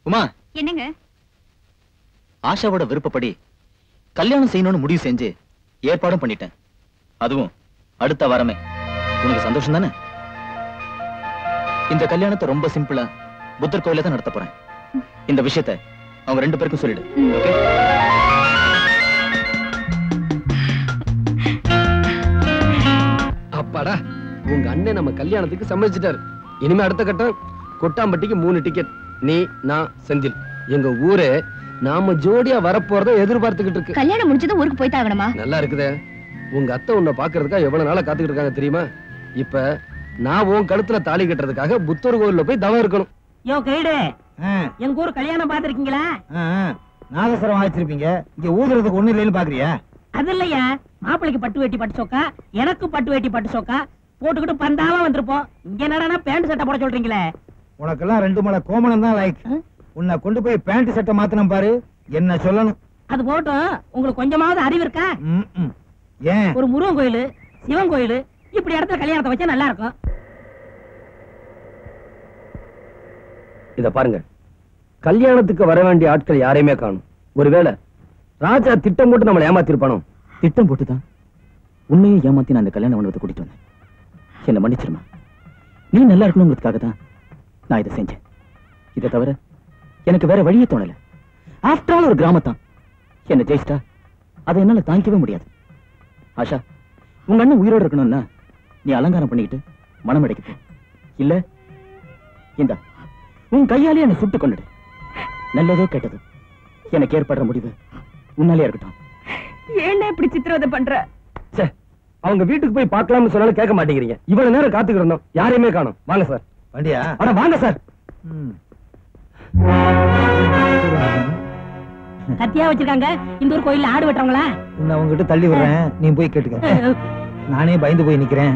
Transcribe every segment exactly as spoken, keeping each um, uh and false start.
உமா, என்னங்க? ஆஷாவோட விருப்பப்படி கல்யாணம் செய்யணும்னு முடிவு செஞ்சு ஏற்பாடும் பண்ணிட்டேன். அதுவும் அடுத்த வாரமே. உனக்கு சந்தோஷம் தானே? இந்த கல்யாணத்தை ரொம்ப சிம்பிளா புத்தர் கோயில தான் நடத்த போறேன். இந்த விஷயத்தை அவங்க ரெண்டு பேருக்கும் சொல்லிடு. ஓகே? அப்பாடா, உங்க அண்ணன் நம்ம கல்யாணத்துக்கு சம்மதிச்சிட்டாரு. இனிமே அடுத்த கட்டம் கொட்டாம்பட்டிக்கு மூணு டிக்கெட். நீ, நான், செந்தில். எங்க ஊரே நாம ஜோடியா வரப்போறத எதிர்பார்த்துக்கிட்டு இருக்கு. கல்யாணம் முடிஞ்சதும் ஊருக்கு போய் தாகணுமா? நல்லா இருக்குதே. உங்க அத்தை உன்னை பாக்குறதுக்காக எவ்வளவு நாளா காத்துக்கிட்டு இருக்காங்க தெரியுமா? இப்ப நான் உன் கழுத்துல தாலி கட்டுறதுக்காக புத்தர் கோயில்ல போய் தவம் இருக்கணும். யோ கைடு, எங்க ஊர் கல்யாணம் பாத்திருக்கீங்களா? நாகஸ்வரம் வாய்ச்சிருப்பீங்க. இங்க ஊதுறதுக்கு ஒண்ணு இல்லைன்னு பாக்குறியா? அது இல்லையா, மாப்பிளைக்கு பட்டு வேட்டி பட்டு சோக்கா, எனக்கு பட்டு வேட்டி பட்டு சோக்கா போட்டுக்கிட்டு பந்தாவா வந்திருப்போம். இங்க என்னடா பேண்ட் சட்டை போட சொல்றீங்களே? உனக்கெல்லாம் ரெண்டு மலை கோமணம் தான் லைக். உன்னை கொண்டு போய் பேண்ட் சட்டை மாத்தணும் பாரு, என்ன சொல்லணும்? அது போட்டும், உங்களுக்கு கொஞ்சமாவது அறிவு இருக்கா? ஏன்? ஒரு முருகன் கோயிலு, சிவன் கோயிலு இப்படி இடத்துல கல்யாணத்தை வச்சா நல்லா இருக்கும். இத பாருங்க, கல்யாணத்துக்கு வர வேண்டிய ஆட்கள் யாரையுமே காணும். ஒருவேளை ராஜா திட்டம் போட்டு நம்மளை ஏமாத்திருப்பானோ? திட்டம் போட்டுதான் உண்மையை ஏமாத்தி நான் இந்த கல்யாண மண்டபத்தை கூட்டிட்டு வந்தேன். என்ன மன்னிச்சிருமா. நீ நல்லா இருக்கணுங்கிறதுக்காக தான் நான் இதை செஞ்சேன். இதை தவிர எனக்கு வேற வழியே தோணல. ஆஃப்டர் ஆல் ஒரு கிராமத்தான். என்ன ஜெயிச்சிட்டா அதை என்னால தாங்கிக்கவே முடியாது. ஆஷா, உங்க அண்ணன் உயிரோடு இருக்கணும்னா நீ அலங்காரம் பண்ணிக்கிட்டு மனம் அடைக்க போ. இல்ல இந்த உன் கையாலே என்னை சுட்டு கொண்டுடு. நல்லதோ கெட்டதோ எனக்கு ஏற்படுற முடிவு உன்னாலே இருக்கட்டும். ஏன் இப்படி சித்திரவதை பண்ற? அவங்க வீட்டுக்கு போய் பார்க்கலாம்னு சொன்னாலும் கேட்க மாட்டேங்கிறீங்க. இவ்வளவு நேரம் காத்துக்கிட்டு இருந்தோம், யாரையுமே காணோம். வாங்க சார். வண்டியா? அட வாங்க சார். கத்தியா வச்சிருக்காங்க. இந்த ஊர் கோயில்ல ஆடு வெட்டுறவங்களா? உன்னை அவங்ககிட்ட தள்ளி விடுறேன், நீ போய் கேட்டுக்க. நானே பயந்து போய் நிக்கிறேன்.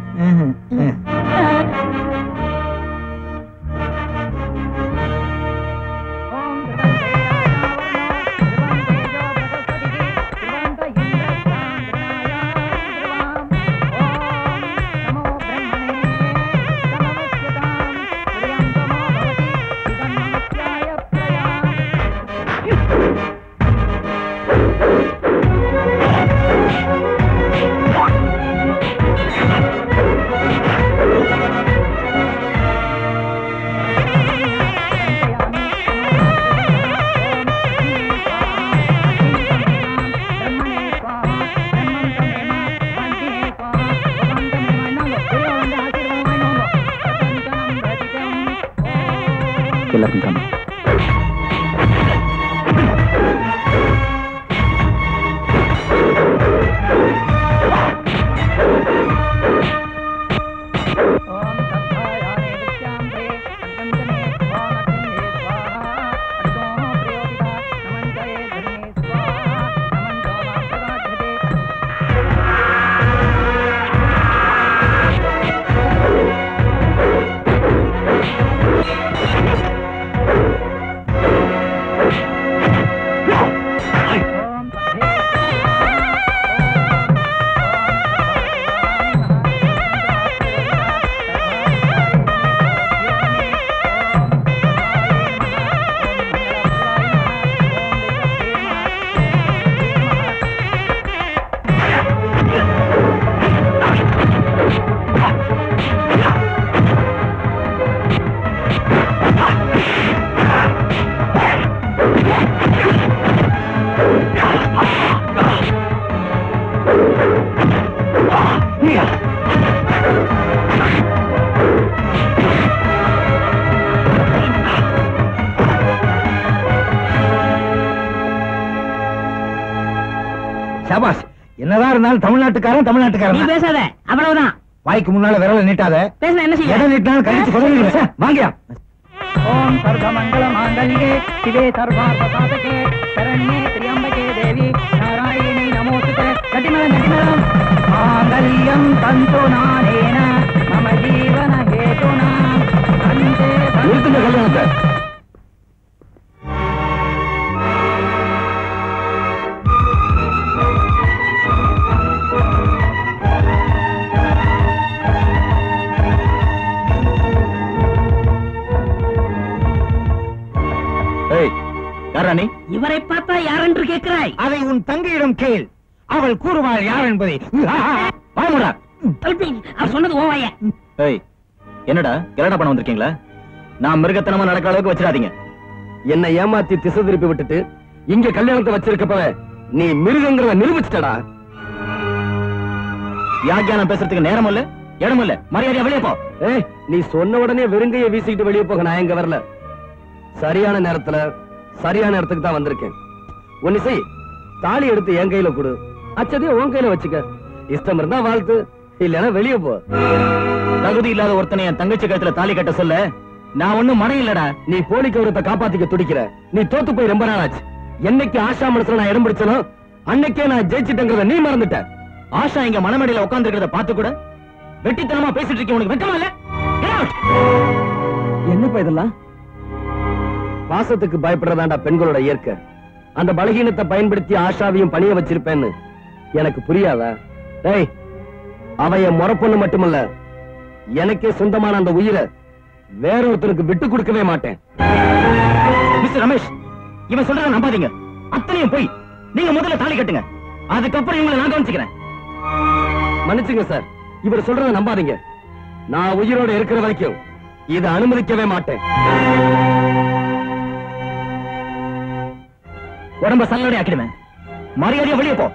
எல்லாருக்கும் காணும். சபாஷ். என்னதான் இருந்தாலும் தமிழ்நாட்டுக்காரன் தமிழ்நாட்டுக்காரன். நீ பேசாத, அவ்வளவுதான். வாய்க்கு முன்னால விரல நீட்டாத. பேசினா என்ன செய்ய? எதை நீட்டினாலும் கழிச்சு கொதறிடுங்க. வாங்கியா. ஓம் சர்வமங்கள மாங்கல்யே சிவே சர்வார்த்த சாதகே சரண்யே திரியம்பகே தேவி நாராயணி நமோஸ்துதே. கட்டிமலம் கட்டிமலம் மாங்கல்யம் தந்து நானேன மம ஜீவன ஹேதுனா அந்தே நிறுத்துங்க கல்யாணத்தை. யாரா நீ? இவரை பார்த்தா யாரென்று கேட்கிறாய்? அதை உன் தங்கையிடம் கேள், அவள் கூறுவாள் யார் என்பதை. வாமுடா. அவர் சொன்னது ஓவாயா? ஏய், என்னடா கலடா பண்ண வந்திருக்கீங்களா? நான் மிருகத்தனமா நடக்கிற அளவுக்கு வச்சிடாதீங்க. என்னை ஏமாத்தி திசை திருப்பி விட்டுட்டு இங்க கல்யாணத்தை வச்சிருக்கப்ப நீ மிருகங்கிறத நிரூபிச்சிட்டடா. வியாக்கியானம் பேசுறதுக்கு நேரம் இல்ல, இடம் இல்ல, மரியாதையா வெளியே போ. ஏய், நீ சொன்ன உடனே வெறுங்கைய வீசிக்கிட்டு வெளியே போக நான் எங்க வரல. சரியான நேரத்துல சரியான இடத்துக்கு தான் வந்திருக்கேன். ஒன்னு செய், தாலி எடுத்து என் கையில கொடு, அச்சதையும் உன் கையில வச்சுக்க. இஷ்டம் இருந்தா வாழ்த்து, இல்லன்னா வெளியே போ. தகுதி இல்லாத ஒருத்தனை என் தங்கச்சி கழுத்துல தாலி கட்ட சொல்ல நான் ஒண்ணும் மனம் இல்லடா. நீ போலி கௌரவத்தை காப்பாத்திக்க துடிக்கிற. நீ தோத்து போய் ரொம்ப நாள் ஆச்சு. என்னைக்கு ஆஷா மனசுல நான் இடம் பிடிச்சனோ அன்னைக்கே நான் ஜெயிச்சிட்டேங்கிறத நீ மறந்துட்ட. ஆஷா இங்க மனமேடையில உட்கார்ந்து இருக்கிறத பார்த்து கூட வெட்டித்தனமா பேசிட்டு இருக்க உனக்கு வெக்கமா இல்ல? என்னப்பா இதெல்லாம்? பாசத்துக்கு பயப்படுறதாண்டா பெண்களோட இயற்கை. அந்த பலகீனத்தை பயன்படுத்தி ஆஷாவையும் பணிய வச்சிருப்பேன்னு எனக்கு புரியாதா? டேய், அவ என் முறப்பொண்ணு மட்டுமல்ல, எனக்கே சொந்தமான அந்த உயிரை வேற ஒருத்தருக்கு விட்டு கொடுக்கவே மாட்டேன். மிஸ்டர் ரமேஷ், இவன் சொல்றத நம்பாதீங்க. அத்தனையும் போய் நீங்க முதல்ல தாலி கட்டுங்க, அதுக்கப்புறம் இவங்களை நான் கவனிச்சுக்கிறேன். மன்னிச்சுங்க சார், இவர் சொல்றத நம்பாதீங்க. நான் உயிரோட இருக்கிற வரைக்கும் இதை அனுமதிக்கவே மாட்டேன். உடம்ப சல்லடை ஆக்கிடுவேன். மரியாதையா வெளியே போ.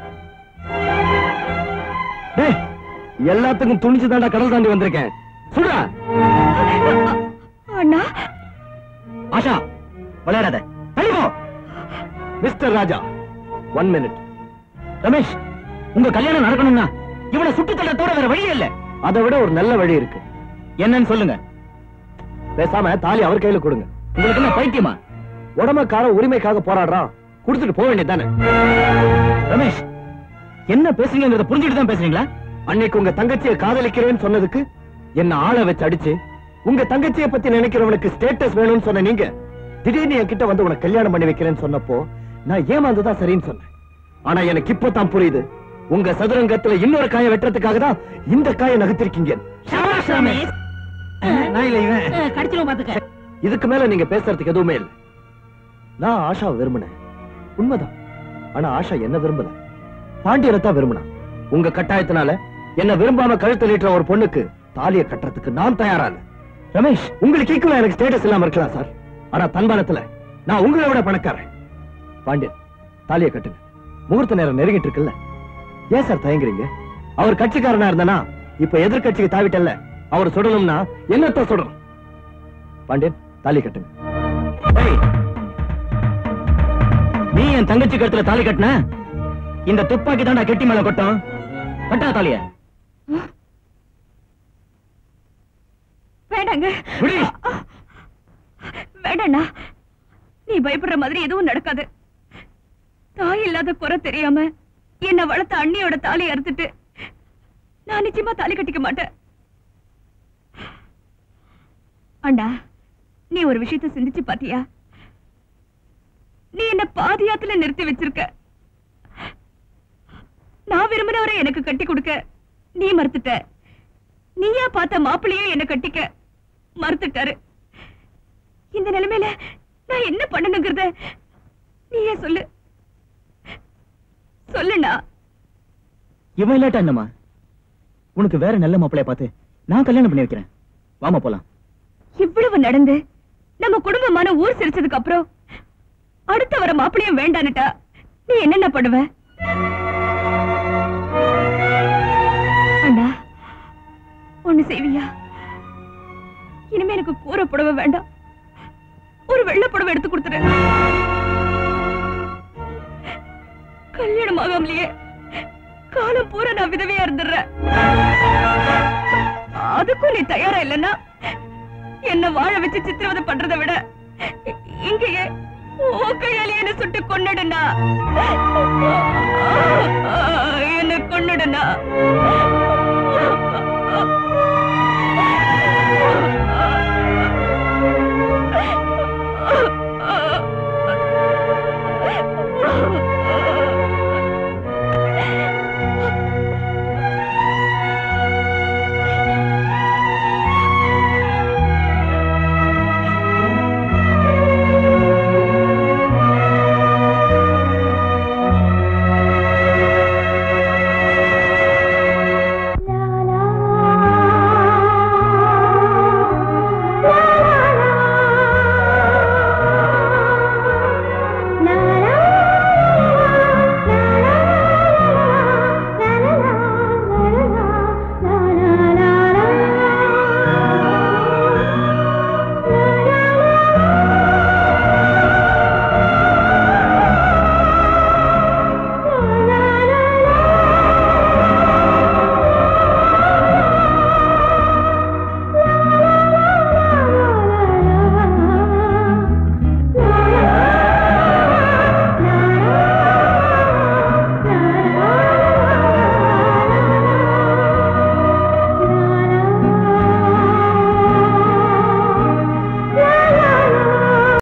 டேய், எல்லாத்துக்கும் துணிச்சு தாண்டா கடல் தாண்டி வந்திருக்கேன். சுடா. அண்ணா, ஆஷா, விளையாடாத, தள்ளி போ. Mister Raja, one minute. Ramesh, உங்க கல்யாணம் நடக்கணும்னா இவனை சுட்டு தள்ளத்தோட வேற வழியே இல்ல. அதை விட ஒரு நல்ல வழி இருக்கு. என்னன்னு சொல்லுங்க. பேசாம தாலி அவர் கையில கொடுங்க. உங்களுக்கு என்ன பைத்தியமா? உடமைக்கார உரிமைக்காக போராடுறான், கொடுத்துட்டு போக வேண்டியதானே. ரமேஷ், என்ன பேசுறீங்கிறத புரிஞ்சுட்டு தான் பேசுறீங்களா? அன்னைக்கு உங்க தங்கச்சியை காதலிக்கிறேன்னு சொன்னதுக்கு என்ன ஆளை வச்சு அடிச்சு, உங்க தங்கச்சியை பத்தி நினைக்கிறவனுக்கு ஸ்டேட்டஸ் வேணும்னு சொன்ன நீங்க திடீர்னு என்கிட்ட வந்து உனக்கு கல்யாணம் பண்ணி வைக்கிறேன்னு சொன்னப்போ நான் ஏமாந்துதான் சரின்னு சொன்னேன். ஆனா எனக்கு இப்பதான் புரியுது, உங்க சதுரங்கத்துல இன்னொரு காயை வெட்டுறதுக்காக தான் இந்த காயை நகர்த்திருக்கீங்க. சபாஷ் ரமேஷ். நான் இல்ல இவன். கடிச்சிடும் பாத்துக்க. இதுக்கு மேல நீங்க பேசுறதுக்கு எதுவுமே இல்லை. நான் ஆஷாவை விரும்பினேன், உண்மைதான். ஆனா ஆஷா என்ன விரும்பல, பாண்டியனைத்தான் விரும்பினா. உங்க கட்டாயத்தினால என்ன விரும்பாம கழுத்து நீட்டுற ஒரு பொண்ணுக்கு தாலியை கட்டுறதுக்கு நான் தயாரா இல்ல. ரமேஷ், உங்களுக்கு ஈக்குவலா எனக்கு ஸ்டேட்டஸ் இல்லாம இருக்கலாம் சார், ஆனா தன்பானத்துல நான் உங்களை விட பணக்காரன். பாண்டியன், தாலியை கட்டுங்க. முகூர்த்த நேரம் நெருங்கிட்டு இருக்குல்ல, ஏன் சார் தயங்குறீங்க? அவர் கட்சிக்காரனா இருந்தானா இப்ப எதிர்கட்சிக்கு தாவிட்டல்ல, அவர் சுடணும்னா என்னத்த சுடணும். பாண்டியன், தாலி கட்டுங்க. ஏய், நீ என் தங்கச்சி கழுத்துல தாலி கட்டின, இந்த துப்பாக்கி தாண்டா கெட்டி மேல கொட்டும். கட்டா தாலிய. வேண்டாங்க. விடு. வேண்டாண்ணா, நீ பயப்படுற மாதிரி எதுவும் நடக்காது. தாய் இல்லாத குறை தெரியாம என்ன வளர்த்த அண்ணியோட தாலி அறுத்துட்டு நான் நிச்சயமா தாலி கட்டிக்க மாட்டேன். அண்ணா, நீ ஒரு விஷயத்தை சிந்திச்சு பாத்தியா? நீ என்ன பாதியாத்துல நிறுத்தி வச்சிருக்க. நான் விரும்பினவரை எனக்கு கட்டி கொடுக்க நீ மறுத்துட்ட. நீயா பார்த்த மாப்பிள்ளையே என்ன கட்டிக்க மறுத்துட்டாரு. இந்த நிலைமையில நான் என்ன பண்ணணுங்கிறத நீயே சொல்லு. சொல்லுண்ணா. இவன் இல்லாட்டா என்னம்மா? உனக்கு வேற நல்ல மாப்பிளைய பார்த்து நான் கல்யாணம் பண்ணி வைக்கிறேன். வாமா போலாம். இவ்வளவு நடந்து நம்ம குடும்பமான ஊர் சிரிச்சதுக்கு அப்புறம் அடுத்த வர மாப்பிளையும் வேண்டான்னுட்டா நீ என்னென்ன பண்ணுவ? அண்ணா, ஒண்ணு செய்வியா? இனிமே எனக்கு கூரை புடவை வேண்டாம், ஒரு வெள்ளை புடவை எடுத்து கொடுத்துரு. கல்யாணம் ஆகாமலேயே காலம் பூரா நான் விதவையா இருந்துடுறேன். அதுக்கும் நீ தயாரா இல்லைன்னா என்ன வாழ வச்சு சித்திரவதை பண்றதை விட இங்கேயே கையாலே என்ன சுட்டு கொன்னுடுனா, என்ன கொன்னுடுனா.